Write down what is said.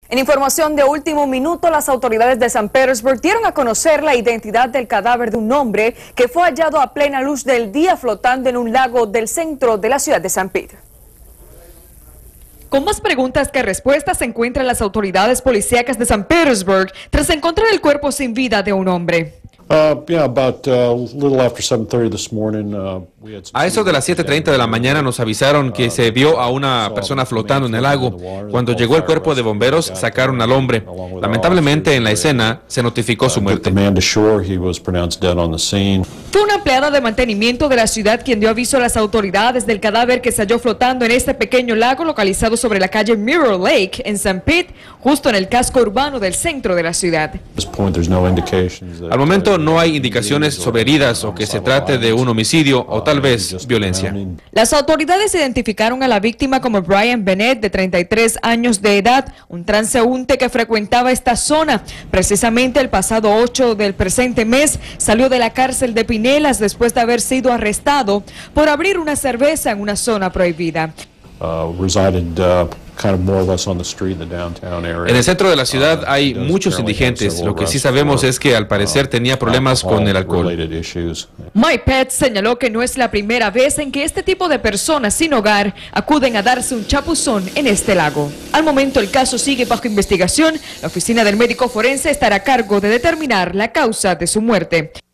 En información de último minuto, las autoridades de San Petersburg dieron a conocer la identidad del cadáver de un hombre que fue hallado a plena luz del día flotando en un lago del centro de la ciudad de San Pedro. Con más preguntas que respuestas se encuentran las autoridades policíacas de San Petersburg tras encontrar el cuerpo sin vida de un hombre. A eso de las 7:30 de la mañana nos avisaron que se vio a una persona flotando en el lago. Cuando llegó el cuerpo de bomberos, sacaron al hombre. Lamentablemente, en la escena se notificó su muerte. Fue una empleada de mantenimiento de la ciudad quien dio aviso a las autoridades del cadáver que se halló flotando en este pequeño lago localizado sobre la calle Mirror Lake en St. Pete, justo en el casco urbano del centro de la ciudad. Al momento no hay indicaciones sobre heridas o que se trate de un homicidio o tal vez violencia. Las autoridades identificaron a la víctima como Brian Bennett, de 33 años de edad, un transeúnte que frecuentaba esta zona. Precisamente el pasado 8 del presente mes salió de la cárcel de Pinellas después de haber sido arrestado por abrir una cerveza en una zona prohibida. En el centro de la ciudad hay muchos indigentes. Lo que sí sabemos es que al parecer tenía problemas con el alcohol. Mike Pence señaló que no es la primera vez en que este tipo de personas sin hogar acuden a darse un chapuzón en este lago. Al momento el caso sigue bajo investigación. La oficina del médico forense estará a cargo de determinar la causa de su muerte.